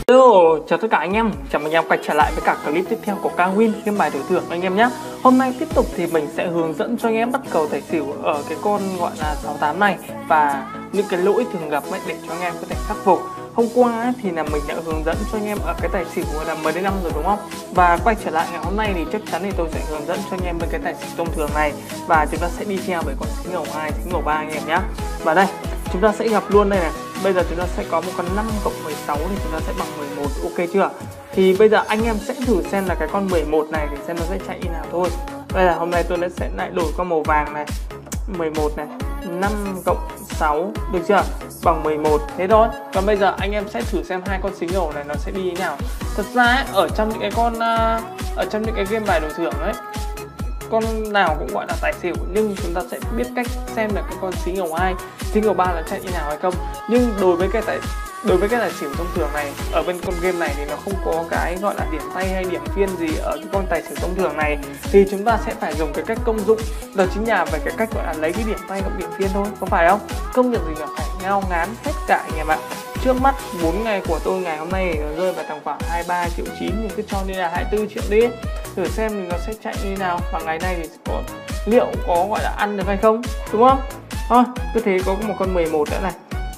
Hello, chào tất cả anh em, chào mừng anh em quay trở lại với cả clip tiếp theo của Kawin game bài đổi thưởng anh em nhé. Hôm nay tiếp tục thì mình sẽ hướng dẫn cho anh em bắt cầu tài xỉu ở cái con gọi là 68 này và những cái lỗi thường gặp ấy để cho anh em có thể khắc phục. Hôm qua thì là mình đã hướng dẫn cho anh em ở cái tài xỉu là 10 đến 5 rồi đúng không? Và quay trở lại ngày hôm nay thì chắc chắn thì tôi sẽ hướng dẫn cho anh em với cái tài xỉu thông thường này và chúng ta sẽ đi theo với con xính ngầu 2, xính ngầu 3 anh em nhé. Và đây, chúng ta sẽ gặp luôn đây này. Bây giờ chúng ta sẽ có một con 5 cộng 16 thì chúng ta sẽ bằng 11, ok chưa? Thì bây giờ anh em sẽ thử xem là cái con 11 này thì xem nó sẽ chạy như nào thôi. Đây là hôm nay tôi sẽ lại đổi con màu vàng này, 11 này, 5 cộng 6 được chưa? Bằng 11 thế thôi. Còn bây giờ anh em sẽ thử xem hai con xính ngầu này nó sẽ đi như nào. Thật ra ấy, ở trong những cái con ở trong những cái game bài đổi thưởng ấy, con nào cũng gọi là tài xỉu nhưng chúng ta sẽ biết cách xem là cái con xính ngầu 2, xính ngầu 3 là chạy như nào hay không. Nhưng đối với cái tài xỉu thông thường này, ở bên con game này thì nó không có cái gọi là điểm tay hay điểm phiên gì ở cái con tài xỉu thông thường này, thì chúng ta sẽ phải dùng cái cách công dụng, đó chính là về cái cách gọi là lấy cái điểm tay cộng điểm phiên thôi, có phải không? Không việc gì là phải ngao ngán hết cả anh em ạ. Trước mắt 4 ngày của tôi ngày hôm nay nó rơi vào tầm khoảng 23,9 triệu, nhưng cứ cho đi là 24 triệu đi, thử xem thì nó sẽ chạy như nào và ngày nay thì liệu có gọi là ăn được hay không, đúng không? Thôi cứ thế, có một con 11 nữa này,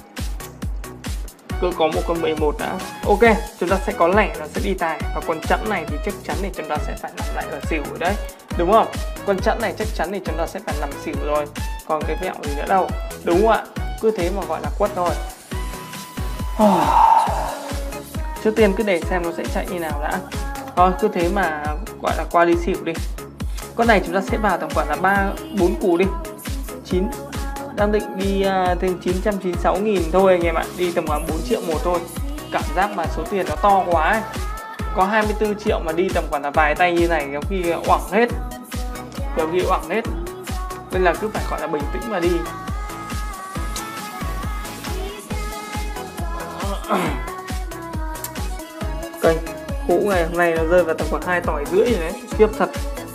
cứ có một con 11 đã. Ok, chúng ta sẽ có lẻ nó sẽ đi tài, và con chẵn này thì chắc chắn thì chúng ta sẽ phải nằm lại ở xỉu rồi đấy, đúng không? Con chẵn này chắc chắn thì chúng ta sẽ phải nằm xỉu rồi, còn cái vẹo gì nữa đâu, đúng không ạ? Cứ thế mà gọi là quất thôi. Trước tiên cứ để xem nó sẽ chạy như nào đã. Thôi cứ thế mà gọi là qua đi xỉu đi. Con này chúng ta sẽ vào tầm khoảng là 3-4 củ đi. 9 đang định đi thêm 996.000 thôi anh em ạ, đi tầm khoảng 4 triệu một thôi. Cảm giác mà số tiền nó to quá ấy. Có 24 triệu mà đi tầm khoảng là vài tay như này, có khi oảng hết. Có khi oảng hết. Nên là cứ phải gọi là bình tĩnh mà đi. Kênh cũ ngày hôm nay nó rơi vào tầm khoảng 2,5 tỏi rồi đấy, tiếp thật.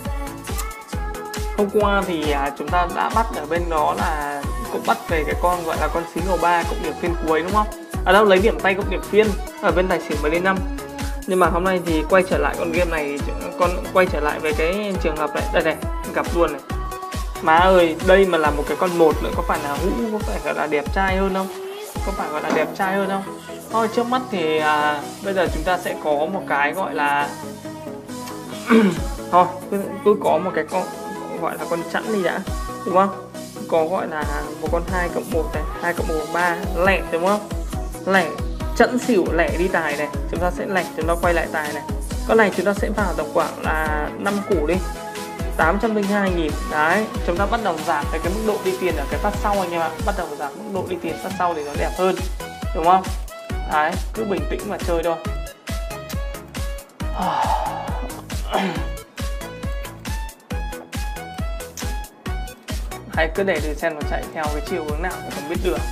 Hôm qua thì chúng ta đã bắt ở bên đó là cũng bắt về cái con gọi là con xính ngầu 3 cộng điểm phiên cuối đúng không? Ở đâu lấy điểm tay cộng điểm phiên ở bên tài xỉu 10 đến 5. Nhưng mà hôm nay thì quay trở lại con game này, con quay trở lại về cái trường hợp này, đây này, gặp luôn này. Má ơi, đây mà là một cái con 1 nữa có phải là hũ, có phải gọi là đẹp trai hơn không? Có phải gọi là đẹp trai hơn không? Thôi trước mắt thì bây giờ chúng ta sẽ có một cái gọi là thôi cứ có một cái con gọi là con chẵn đi đã, đúng không? Có gọi là một con 2 cộng 1 này, 2 cộng 1 3 lẻ đúng không? Lẻ chẵn xỉu lẻ đi tài này, chúng ta sẽ lẻ, chúng ta quay lại tài này. Con này chúng ta sẽ vào tầm khoảng là 5 củ đi, 802.000. Đấy, chúng ta bắt đầu giảm cái mức độ đi tiền ở cái phát sau anh em ạ. Bắt đầu giảm mức độ đi tiền phát sau thì nó đẹp hơn, đúng không? Đấy, cứ bình tĩnh mà chơi thôi. Hãy cứ để thử xem nó chạy theo cái chiều hướng nào thì không biết được.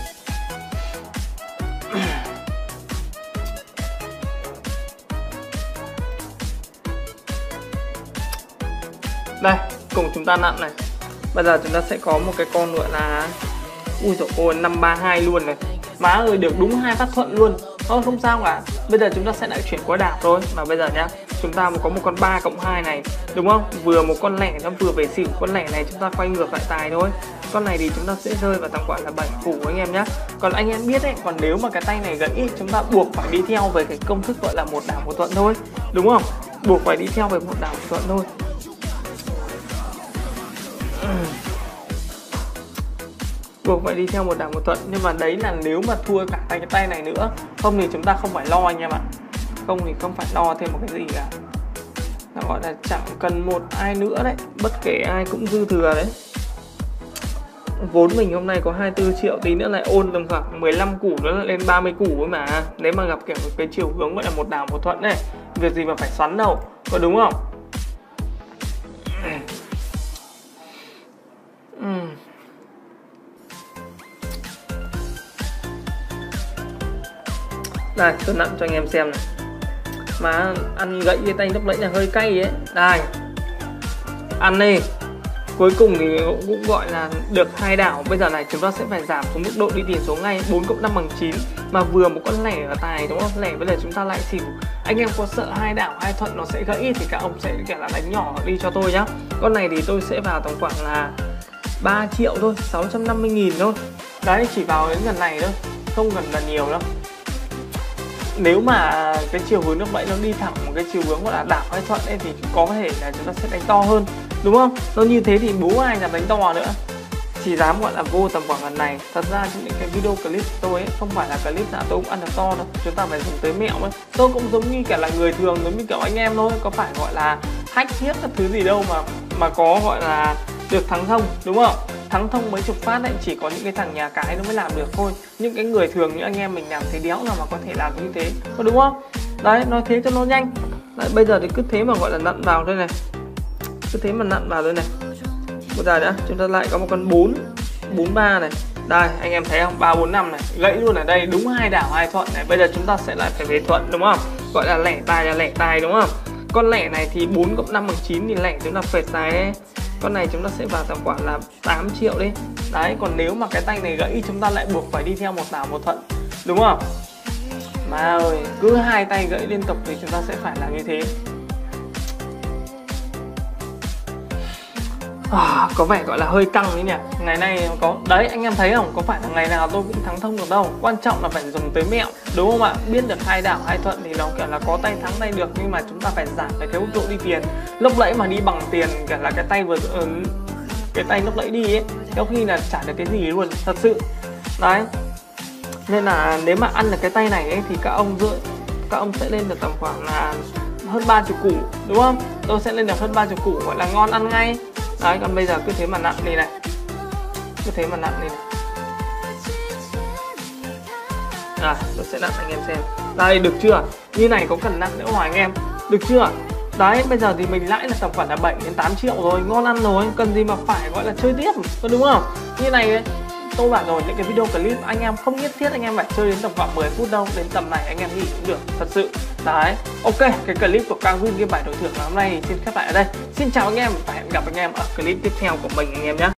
Đây, cùng chúng ta nặn này. Bây giờ chúng ta sẽ có một cái con gọi là ui dồi ôi 532 luôn này. Má ơi, được đúng 2 phát thuận luôn. Thôi không sao cả. Bây giờ chúng ta sẽ lại chuyển qua đạp thôi. Mà bây giờ nhá, chúng ta có một con 3 cộng 2 này, đúng không? Vừa một con lẻ nó vừa về xỉu, con lẻ này chúng ta quay ngược lại tài thôi. Con này thì chúng ta sẽ rơi vào tầm khoảng là 7 củ anh em nhé. Còn anh em biết đấy, còn nếu mà cái tay này gãy chúng ta buộc phải đi theo về cái công thức gọi là một đảo một thuận thôi, đúng không? Buộc phải đi theo về một đảo một thuận thôi. Buộc phải đi theo một đảo một thuận, nhưng mà đấy là nếu mà thua cả cái tay này nữa. Không thì chúng ta không phải lo anh em ạ. Không thì không phải lo thêm một cái gì cả. Nó gọi là chẳng cần một ai nữa đấy, bất kể ai cũng dư thừa đấy. Vốn mình hôm nay có 24 triệu, tí nữa lại ôn tầm khoảng 15 củ nữa là lên 30 củ ấy mà. Nếu mà gặp kiểu cái chiều hướng gọi là một đảo một thuận này, việc gì mà phải xoắn đâu, có đúng không? Đây, tôi nặn cho anh em xem này. Mà ăn gãy cái tay lúc nãy là hơi cay ấy. Đây, ăn đi, cuối cùng thì cũng gọi là được 2 đảo. Bây giờ này chúng ta sẽ phải giảm xuống mức độ đi tiền số ngay. 4 cộng 5 bằng 9. Mà vừa một con lẻ ở tài đúng không? Lẻ với lại chúng ta lại xỉu. Anh em có sợ 2 đảo 2 thuận nó sẽ gãy thì các ông sẽ kiểu là đánh nhỏ đi cho tôi nhá. Con này thì tôi sẽ vào tầm khoảng là 3 triệu thôi, 650.000 thôi. Đấy, chỉ vào đến gần này thôi, không cần là nhiều đâu. Nếu mà cái chiều hướng lúc nãy nó đi thẳng một cái chiều hướng gọi là đảo hay thuận ấy thì có thể là chúng ta sẽ đánh to hơn, đúng không? Nó như thế thì bố ai dám đánh to nữa. Chỉ dám gọi là vô tầm khoảng gần này. Thật ra những cái video clip tôi ấy không phải là clip nào tôi cũng ăn được to đâu. Chúng ta phải dùng tới mẹo ấy. Tôi cũng giống như cả là người thường, giống như kiểu anh em thôi. Có phải gọi là hack thiết các thứ gì đâu mà có gọi là được thắng thông, đúng không? Thắng thông mấy chục phát đấy, chỉ có những cái thằng nhà cái nó mới làm được thôi. Những cái người thường như anh em mình làm thấy đéo nào mà có thể làm như thế, có đúng không? Đấy, nói thế cho nó nhanh. Đấy, bây giờ thì cứ thế mà gọi là nặn vào đây này. Cứ thế mà nặn vào đây này. Bây giờ đã, chúng ta lại có một con 4, 43 này. Đây, anh em thấy không? 3, 4, 5 này. Gãy luôn ở đây, đúng 2 đảo 2 thuận này. Bây giờ chúng ta sẽ lại phải về thuận, đúng không? Gọi là lẻ tài đúng không? Con lẻ này thì 4 cộng 5 bằng 9 thì lẻ chúng ta phệt tài đấy. Con này chúng ta sẽ vào tầm khoảng là 8 triệu đi. Đấy, còn nếu mà cái tay này gãy chúng ta lại buộc phải đi theo một đảo một thuận, đúng không? Mà ơi, cứ 2 tay gãy liên tục thì chúng ta sẽ phải làm như thế. Có vẻ gọi là hơi căng đấy nhỉ. Ngày nay có đấy, anh em thấy không, có phải là ngày nào tôi cũng thắng thông được đâu. Quan trọng là phải dùng tới mẹo, đúng không ạ? Biết được 2 đảo 2 thuận thì nó kiểu là có tay thắng tay được, nhưng mà chúng ta phải giảm cái mức độ đi tiền. Lúc nãy mà đi bằng tiền kiểu là cái tay cái tay lúc nãy đi ấy, có khi là chả được cái gì luôn, thật sự. Đấy, nên là nếu mà ăn được cái tay này ấy thì các ông sẽ lên được tầm khoảng là hơn 30 củ, đúng không? Tôi sẽ lên được hơn 30 củ, gọi là ngon ăn ngay. Đấy, còn bây giờ cứ thế mà nặn đi này. Cứ thế mà nặn đi này. Tôi sẽ nặn anh em xem. Đây, được chưa? Như này có cần nặn nữa hỏi anh em. Được chưa? Đấy, bây giờ thì mình lãi là tầm khoảng là 7 đến 8 triệu rồi, ngon ăn rồi, cần gì mà phải gọi là chơi tiếp, có đúng không? Như này ấy, tôi bảo rồi, những cái video clip anh em không nhất thiết anh em phải chơi đến tầm khoảng 10 phút đâu, đến tầm này anh em nghỉ cũng được, thật sự. Đấy, ok, cái clip của Kang Win game bài đổi thưởng ngày hôm nay thì xin khép lại ở đây. Xin chào anh em và hẹn gặp anh em ở clip tiếp theo của mình anh em nhé.